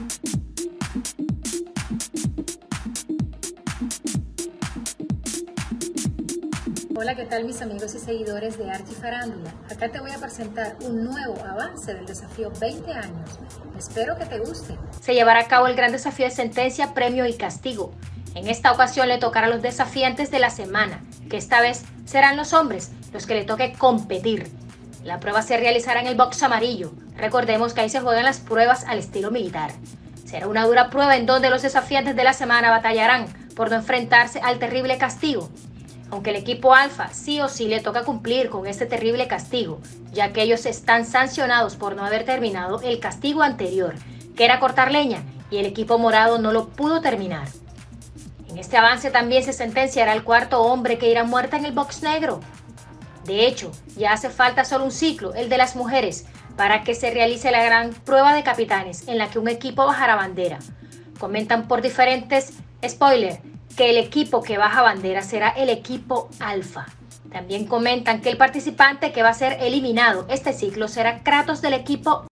Hola, ¿qué tal mis amigos y seguidores de Archi Farándula? Acá te voy a presentar un nuevo avance del desafío 20 años. Espero que te guste. Se llevará a cabo el gran desafío de sentencia, premio y castigo. En esta ocasión le tocará a los desafiantes de la semana, que esta vez serán los hombres los que le toque competir. La prueba se realizará en el box amarillo. Recordemos que ahí se juegan las pruebas al estilo militar. Será una dura prueba en donde los desafiantes de la semana batallarán por no enfrentarse al terrible castigo. Aunque el equipo alfa sí o sí le toca cumplir con este terrible castigo, ya que ellos están sancionados por no haber terminado el castigo anterior, que era cortar leña, y el equipo morado no lo pudo terminar. En este avance también se sentenciará el cuarto hombre que irá a muerte en el box negro. De hecho, ya hace falta solo un ciclo, el de las mujeres, para que se realice la gran prueba de capitanes en la que un equipo bajará bandera. Comentan por diferentes spoilers que el equipo que baja bandera será el equipo alfa. También comentan que el participante que va a ser eliminado este ciclo será Kratos del equipo